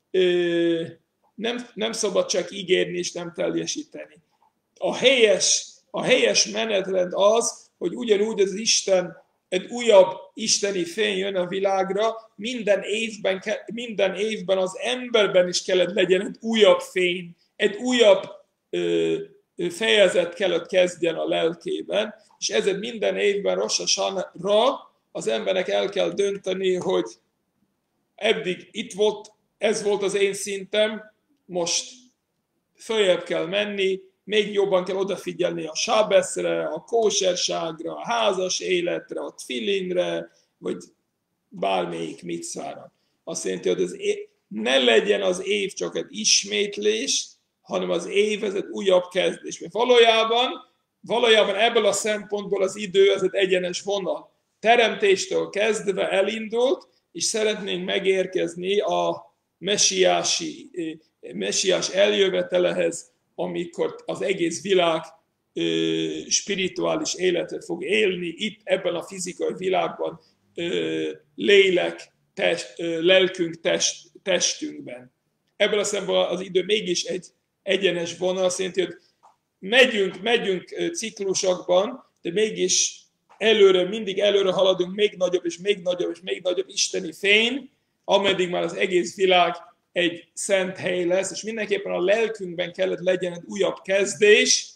nem, nem szabad csak ígérni és nem teljesíteni. A helyes, a helyes menetrend az, hogy ugyanúgy az Isten, egy újabb isteni fény jön a világra, minden évben, minden évben az emberben is kellett legyen egy újabb fény, egy újabb ö, fejezet kellett kezdjen a lelkében, és ezért minden évben Rosh Hashanahra az embernek el kell dönteni, hogy eddig itt volt, ez volt az én szintem, most följebb kell menni, még jobban kell odafigyelni a sábeszre, a kóserságra, a házas életre, a tfilinre, vagy bármelyik micvára. Azt jelenti, hogy az év, ne legyen az év csak egy ismétlés, hanem az év ez egy újabb kezdés. Mert valójában, valójában ebből a szempontból az idő ez egy egyenes vonal. Teremtéstől kezdve elindult, és szeretnénk megérkezni a messiási, messiás eljövetelehez, amikor az egész világ ö, spirituális életet fog élni, itt ebben a fizikai világban, ö, lélek, test, ö, lelkünk, test, testünkben. Ebből a szempontból az idő mégis egy egyenes vonal, azt jelenti, hogy megyünk, megyünk ciklusokban, de mégis előre, mindig előre haladunk, még nagyobb és még nagyobb és még nagyobb isteni fény, ameddig már az egész világ egy szent hely lesz, és mindenképpen a lelkünkben kellett legyen egy újabb kezdés,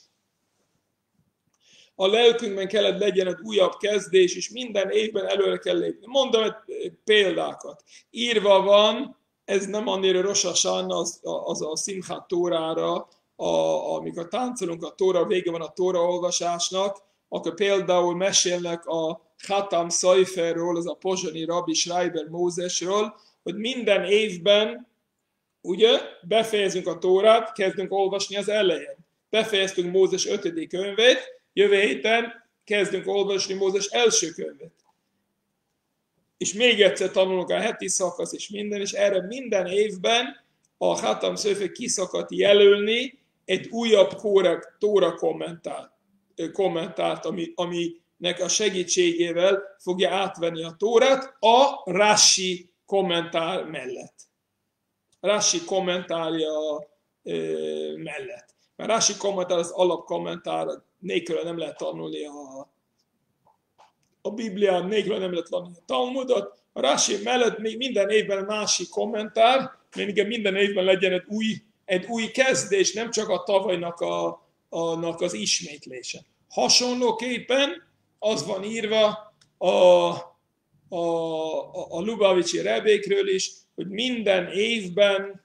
a lelkünkben kellett legyen egy újabb kezdés, és minden évben előre kell lépni. Mondom egy példákat. Írva van, ez nem annyira Rosh Hashanah, az, az a Simchat Tórára, a, amikor táncolunk a Tóra, vége van a Tóra olvasásnak, akkor például mesélnek a Hatam Szajferről, az a pozsonyi rabbi Schreiber Mózesről, hogy minden évben ugye, befejezünk a Tórát, kezdünk olvasni az elején. Befejeztünk Mózes ötödik könyvét, jövő héten kezdünk olvasni Mózes első könyvét. És még egyszer tanulunk a heti szakasz és minden, és erre minden évben a Hatam Szöfe ki szokott jelölni egy újabb kórek, Tóra kommentárt, kommentárt ami, aminek a segítségével fogja átvenni a Tórát a Rashi kommentár mellett. Rashi kommentárja mellett. Mert Rási kommentár az alapkommentár, nélkül nem lehet tanulni a, a Biblián, nélkül nem lehet tanulni a Talmudot. A Rási mellett még minden évben másik kommentár, mert minden évben legyen egy új, egy új kezdés, nem csak a tavalynak a, a, az ismétlése. Hasonlóképpen az van írva a, a, a, a Lubavicsi rebékről is, hogy minden évben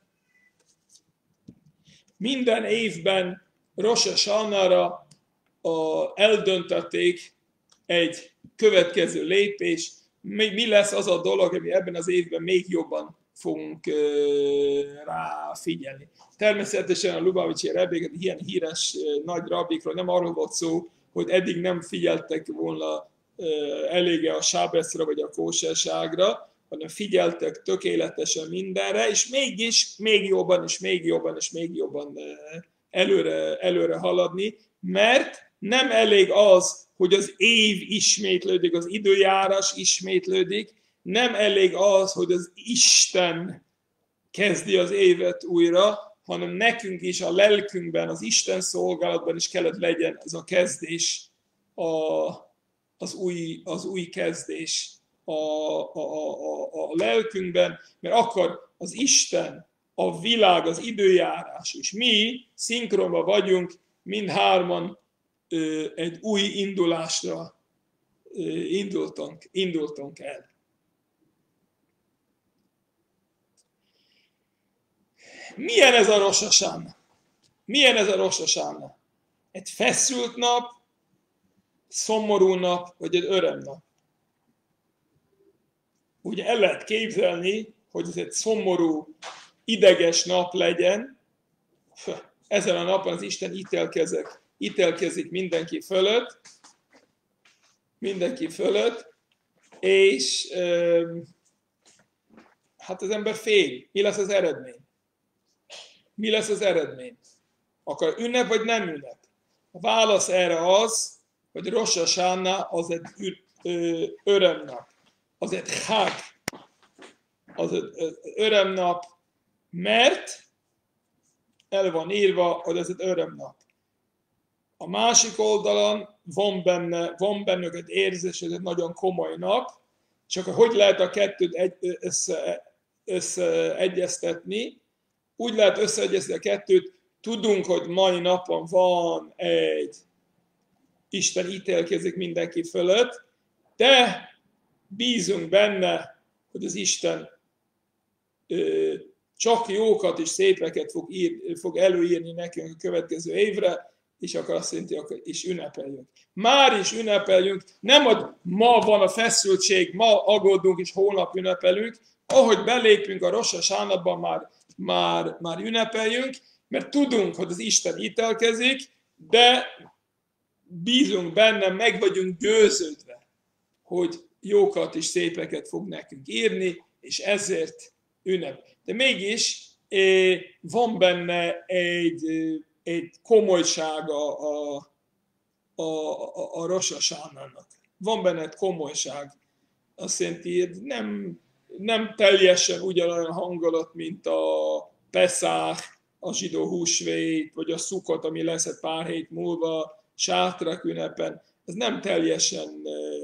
minden évben Rosh Hashanahra eldöntötték egy következő lépés, mi, mi lesz az a dolog, ami ebben az évben még jobban fogunk rá figyelni. Természetesen a Lubavicsi rebék, ilyen híres nagy rabbikról nem arról volt szó, hogy eddig nem figyeltek volna eléggé a sábeszra vagy a kóserságra, hanem figyeltek tökéletesen mindenre, és mégis még jobban, és még jobban, és még jobban előre, előre haladni, mert nem elég az, hogy az év ismétlődik, az időjárás ismétlődik, nem elég az, hogy az Isten kezdi az évet újra, hanem nekünk is a lelkünkben, az Isten szolgálatban is kellett legyen ez a kezdés, a, az, új, az új kezdés a, a, a, a lelkünkben, mert akkor az Isten, a világ, az időjárás, és mi szinkronban vagyunk, mindhárman egy új indulásra indultunk, indultunk el. Milyen ez a Rosh Hashanah? Milyen ez a Rosh Hashanah? Egy feszült nap, szomorú nap, vagy egy örömnap? Ugye el lehet képzelni, hogy ez egy szomorú, ideges nap legyen. Ezen a napon az Isten ítélkezik, ítélkezik mindenki fölött, mindenki fölött, és hát az ember fél. Mi lesz az eredmény? Mi lesz az eredmény? Akar ünnep, vagy nem ünnep? A válasz erre az, hogy Rosh Hashanah az egy örömnap. Az egy chag. Az egy örömnap, mert el van írva, hogy ez egy örömnap. A másik oldalon van benne, van benne egy érzés, hogy ez egy nagyon komoly nap, csak hogy lehet a kettőt egy, össze, összeegyeztetni, úgy lehet összeegyeztetni a kettőt, tudunk, hogy mai napon van egy Isten ítélkezik mindenki fölött, de bízunk benne, hogy az Isten ö, csak jókat és szépeket fog, ír, fog előírni nekünk a következő évre, és akkor azt jelenti, hogy is ünnepeljünk. Már is ünnepeljünk, nem, hogy ma van a feszültség, ma aggódunk és holnap ünnepelünk, ahogy belépünk a Rosh Hashanahba, már, már, már ünnepeljünk, mert tudunk, hogy az Isten ítélkezik, de bízunk benne, meg vagyunk győződve, hogy jókat és szépeket fog nekünk írni, és ezért ünnep. De mégis van benne egy, egy komolysága a, a, a, a Rosh Hashanahnak. Van benne egy komolyság. Azt jelenti, hogy nem, nem teljesen ugyanolyan hangulat, mint a Peszach, a zsidó húsvét, vagy a Szukot, ami lesz egy pár hét múlva, sátrak ünnepen. Ez nem teljesen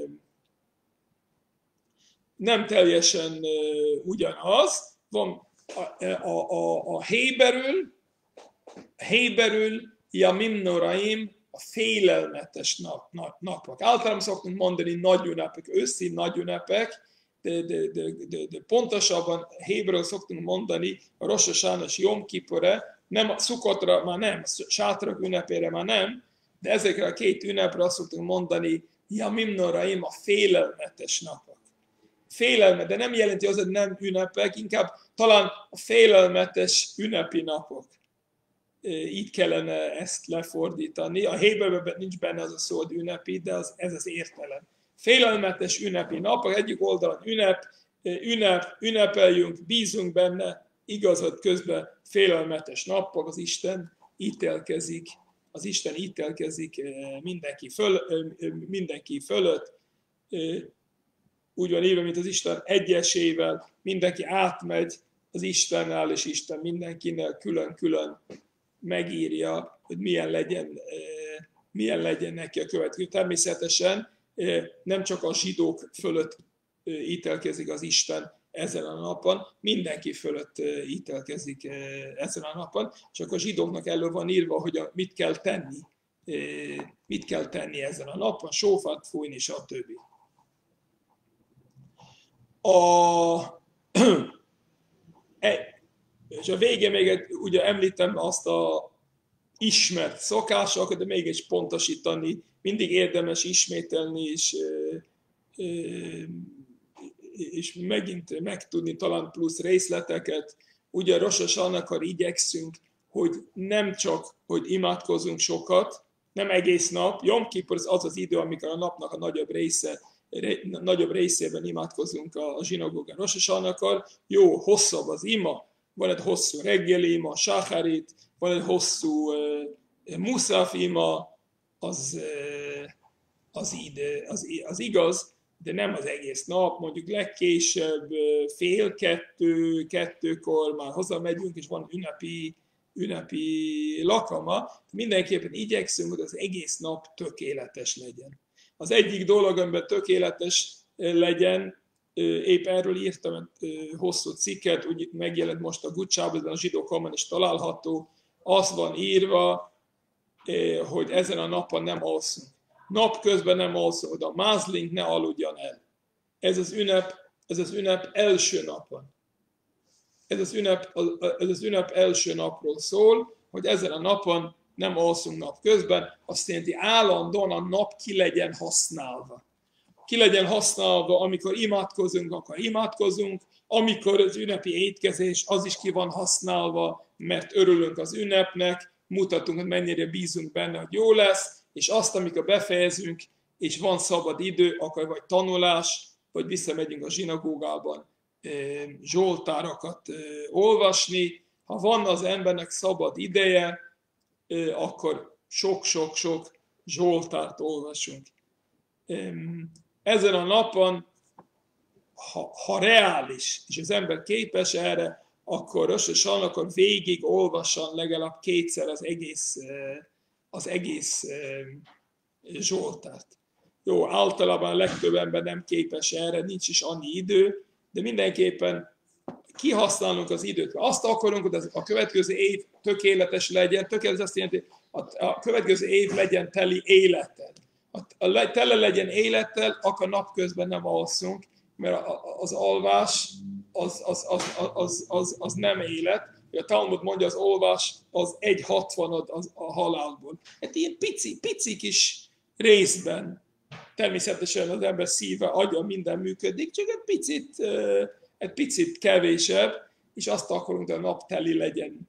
nem teljesen ugyanaz. Van a, a, a, a héberül, héberül Yamim Noraim, a félelmetes nap, nap, napok. Általában szoktunk mondani nagy ünnepek, őszi nagy ünnepek, de, de, de, de, de pontosabban héberül szoktunk mondani a Rosh Hashanah és Jom Kippure, nem a Szukotra már nem, sátrak ünnepére már nem, de ezekre a két ünnepre azt szoktunk mondani, Yamim Noraim, a félelmetes napok. Félelmet, de nem jelenti az, hogy nem ünnepek, inkább talán a félelmetes ünnepi napok. Így kellene ezt lefordítani. A héberben nincs benne az a szó, hogy ünnepi, de az, ez az értelem. Félelmetes ünnepi napok, egyik oldalon ünnep, ünnep, ünnepeljünk, bízunk benne, igaz, hogy közben félelmetes napok, az Isten ítélkezik, az Isten ítélkezik mindenki, föl, mindenki fölött, úgy van írva, mint az Isten egyesével, mindenki átmegy az Istennel, és Isten mindenkinél külön-külön megírja, hogy milyen legyen, milyen legyen neki a következő. Természetesen nem csak a zsidók fölött ítélkezik az Isten ezen a napon, mindenki fölött ítélkezik ezen a napon, csak a zsidóknak elő van írva, hogy a, mit kell tenni, mit kell tenni ezen a napon, sófart fújni, stb. A, és a végén még ugye említem azt a ismert szokásokat, de mégis pontosítani, mindig érdemes ismételni, és, és megint megtudni talán plusz részleteket. Ugye Rosh Hashanakor igyekszünk, hogy nem csak, hogy imádkozunk sokat, nem egész nap. Jom Kippur az az idő, amikor a napnak a nagyobb része, nagyobb részében imádkozunk a zsinagógán Rosh Hashanakor. Jó, hosszabb az ima, van egy hosszú reggeli ima, sáhárit, van egy hosszú uh, muszaf ima, az, uh, az, ide, az, az igaz, de nem az egész nap, mondjuk legkésőbb uh, fél kettő, kettőkor már hazamegyünk, és van ünnepi, ünnepi lakama. Mindenképpen igyekszünk, hogy az egész nap tökéletes legyen. Az egyik dolog, amiben tökéletes legyen, épp erről írtam egy hosszú cikket, úgy megjelent most a Gucsában, a zsidókomban is található, az van írva, hogy ezen a napon nem alszunk. Napközben nem alszunk, de a mázlink ne aludjon el. Ez az ünnep, ez az ünnep első napon. Ez az ünnep, ez az ünnep első napról szól, hogy ezen a napon nem alszunk napközben, azt jelenti állandóan a nap ki legyen használva. Ki legyen használva, amikor imádkozunk, akkor imádkozunk, amikor az ünnepi étkezés, az is ki van használva, mert örülünk az ünnepnek, mutatunk, hogy mennyire bízunk benne, hogy jó lesz, és azt, amikor befejezünk, és van szabad idő, akkor vagy tanulás, vagy visszamegyünk a zsinagógában zsoltárakat olvasni. Ha van az embernek szabad ideje, akkor sok-sok-sok zsoltárt olvasunk. Ezen a napon, ha, ha reális, és az ember képes erre, akkor Rosh Hashanakor végig olvasson legalább kétszer az egész, az egész zsoltárt. Jó, általában a legtöbb ember nem képes erre, nincs is annyi idő, de mindenképpen kihasználunk az időt. Azt akarunk, hogy a következő év tökéletes legyen, tökéletes azt jelenti, a következő év legyen teli élettel. A tele legyen élettel, akkor napközben nem alszunk, mert az alvás az, az, az, az, az, az nem élet. A Talmud mondja, az alvás az egy hatvanad a halálból. Hát ilyen pici, pici kis részben természetesen az ember szíve, agya, minden működik, csak egy picit, egy picit kevésebb, és azt akarunk, hogy a nap teli legyen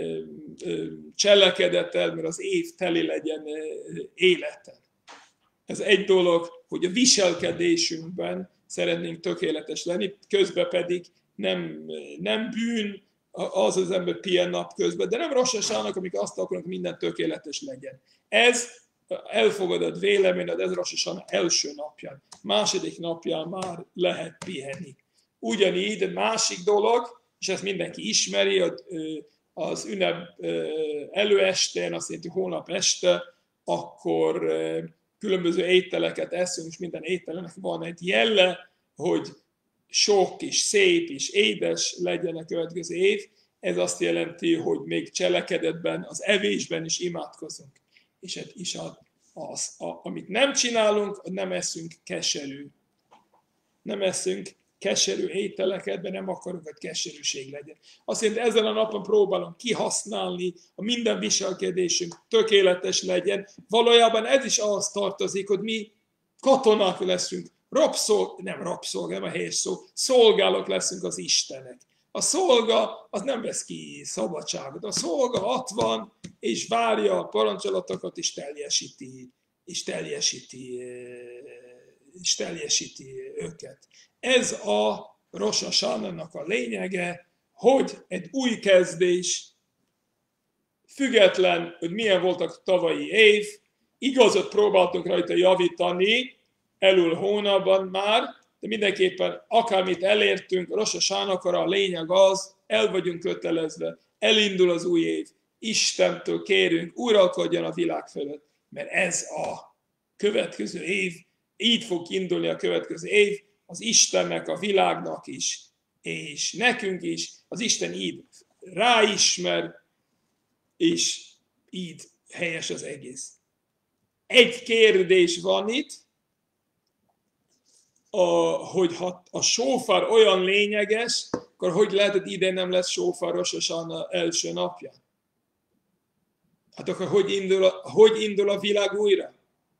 cselekedettel, mert az év teli legyen élettel. Ez egy dolog, hogy a viselkedésünkben szeretnénk tökéletes lenni, közben pedig nem, nem bűn az az ember pihen nap közben, de nem Rosh Hashanakor, amikor azt akarunk, hogy minden tökéletes legyen. Ez elfogadott vélemény, ez Rosh Hashanah első napján. Második napján már lehet pihenni. Ugyanígy másik dolog, és ezt mindenki ismeri, az ünnep előestén, azt jelenti hónap este, akkor különböző ételeket eszünk, és minden ételnek van egy jelle, hogy sok és szép és édes legyen a következő év. Ez azt jelenti, hogy még cselekedetben, az evésben is imádkozunk. És, és az, a, amit nem csinálunk, nem eszünk keserű. Nem eszünk keserű ételeket, de nem akarunk, hogy keserűség legyen. Azt jelenti, ezen a napon próbálom kihasználni, a minden viselkedésünk tökéletes legyen. Valójában ez is ahhoz tartozik, hogy mi katonák leszünk, rabszolg, nem rabszolg, nem a helyes szó, szolgálók leszünk az Istennek. A szolga az nem vesz ki szabadságot. A szolga ott van, és várja a parancsolatokat, és teljesíti, és teljesíti, és teljesíti őket. Ez a Rosh Hashanahnak a lényege, hogy egy új kezdés, független, hogy milyen voltak a tavalyi év, igazat próbáltunk rajta javítani, elől hónapban már, de mindenképpen akármit elértünk, Rosh Hashanakor a lényeg az, el vagyunk kötelezve, elindul az új év, Istentől kérünk, uralkodjon a világ fölött, mert ez a következő év, így fog indulni a következő év, az Istennek, a világnak is, és nekünk is, az Isten így ráismer, és így helyes az egész. Egy kérdés van itt, a, hogy ha a sófár olyan lényeges, akkor hogy lehet, hogy ide nem lesz sófár Rosh Hashanah első napja? Hát akkor hogy indul, a, hogy indul a világ újra?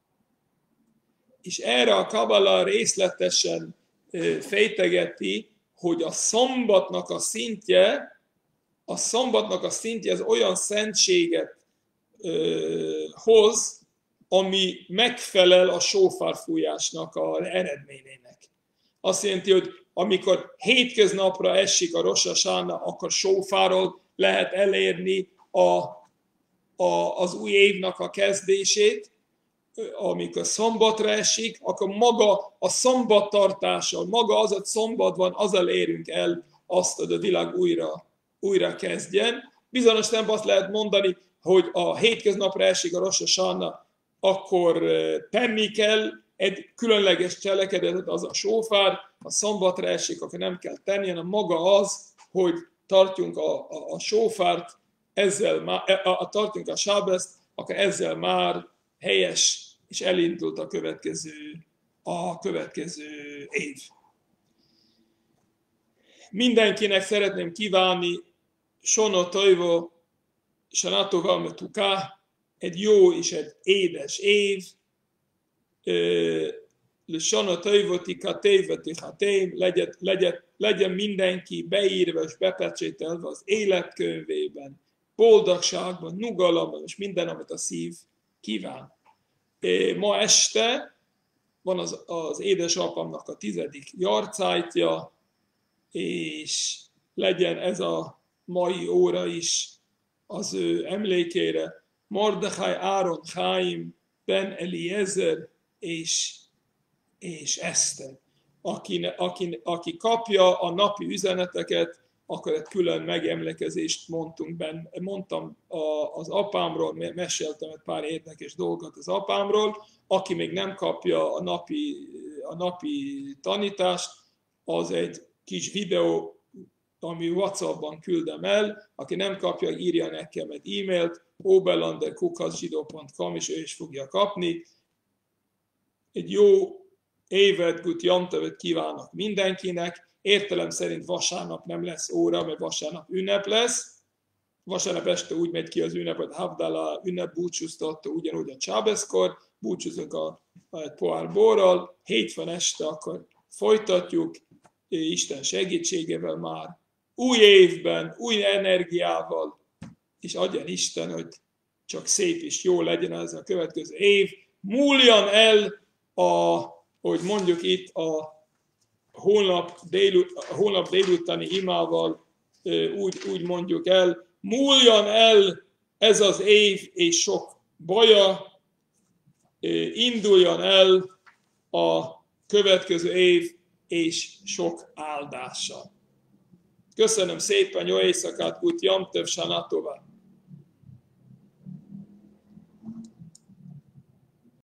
És erre a Kabala részletesen fejtegeti, hogy a szombatnak a szintje, a szombatnak a szintje az olyan szentséget ö, hoz, ami megfelel a sófárfújásnak az eredményének. Azt jelenti, hogy amikor hétköznapra esik a Rosh Hashanah, akkor sófárral lehet elérni a, a, az új évnek a kezdését. Amikor szombatra esik, akkor maga a szombattartással, maga az, hogy szombat van, azzal érünk el azt, hogy a világ újra, újra kezdjen. Bizonyos szemben azt lehet mondani, hogy a hétköznapra esik a Rosh Hashanah, akkor tenni kell egy különleges cselekedetet, az a sófár, a szombatra esik, akkor nem kell tenni, hanem maga az, hogy tartjunk a, a, a sófárt, ezzel már, a, a, tartjunk a sábeszt, akkor ezzel már helyes, és elindult a következő, a következő év. Mindenkinek szeretném kívánni Shana Tova, Shana Tova Metuka, egy jó és egy édes év, Shana Tova Tikatéva Tichateim, legyen, legyen, legyen mindenki beírva és bepecsételve az életkönyvében, boldogságban, nyugalomban, és minden, amit a szív kíván. Ma este van az, az édesapámnak a tizedik jarcájtja, és legyen ez a mai óra is az ő emlékére. Mordechai Áron Chaim Ben Eliezer és, és Eszter. Aki, aki, aki kapja a napi üzeneteket, akkor egy külön megemlékezést mondtunk benne. Mondtam az apámról, meséltem egy pár érdekes dolgot az apámról. Aki még nem kapja a napi, a napi tanítást, az egy kis videó, ami WhatsAppban küldem el. Aki nem kapja, írja nekem egy e-mailt, oberlander kukac zsidó pont com, és ő is fogja kapni. Egy jó évet, gut jantövet kívánok mindenkinek. Értelem szerint vasárnap nem lesz óra, mert vasárnap ünnep lesz. Vasárnap este úgy megy ki az ünnep, hogy Havdalah ünnep búcsúztatta, ugyanúgy a Csábeszkor, búcsúzunk a, a egy pohár borral, hétfőn este akkor folytatjuk, Isten segítségével már új évben, új energiával, és adjon Isten, hogy csak szép és jó legyen ez a következő év. Múljan el, a, hogy mondjuk itt a holnap, délut, a holnap délutáni imával úgy, úgy mondjuk el, múljan el ez az év és sok baja, induljon el a következő év és sok áldással. Köszönöm szépen, jó éjszakát, gut Yom Tov, Shana Tova.